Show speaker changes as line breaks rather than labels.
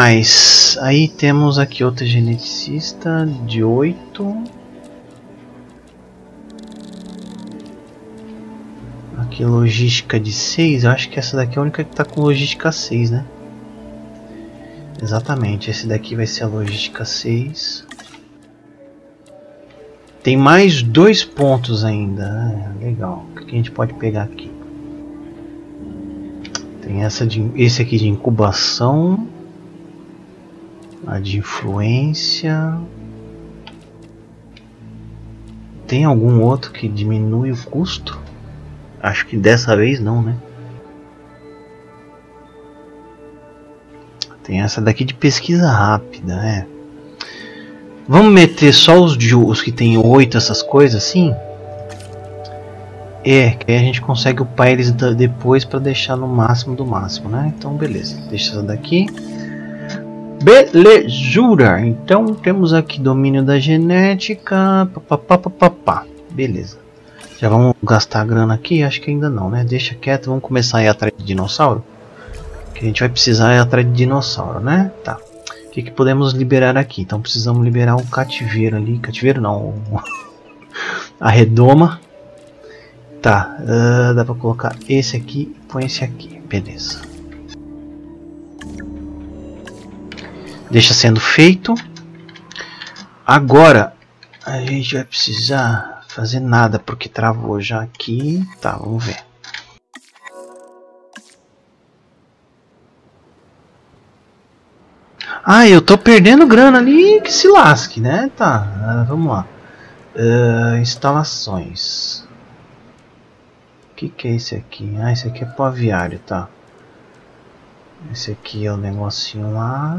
mais? Aí temos aqui outra geneticista de 8. Aqui logística de 6. Eu acho que essa daqui é a única que está com logística 6, né? Exatamente, esse daqui vai ser a logística 6. Tem mais 2 pontos ainda. Legal. O que a gente pode pegar aqui? Tem esse aqui de incubação. A de influência. Tem algum outro que diminui o custo? Acho que dessa vez não, né? Tem essa daqui de pesquisa rápida, né? Vamos meter só os que tem 8, essas coisas assim? Que aí a gente consegue upar eles depois para deixar no máximo do máximo, né? Então beleza, deixa essa daqui. Belezura! Então temos aqui domínio da genética. Beleza. Já vamos gastar grana aqui? Acho que ainda não, né? Deixa quieto, vamos começar a ir atrás de dinossauro. Que a gente vai precisar ir atrás de dinossauro, né? Tá. O que podemos liberar aqui? Então precisamos liberar um cativeiro ali. Cativeiro não. A redoma. Tá. Dá pra colocar esse aqui e põe esse aqui. Beleza. Deixa sendo feito. Agora a gente vai precisar fazer nada porque travou já aqui. Tá, vamos ver. Ah, eu tô perdendo grana ali, que se lasque, né? Tá, vamos lá. Instalações. O que é esse aqui? Ah, esse aqui é pro aviário, tá. Esse aqui é o negocinho lá.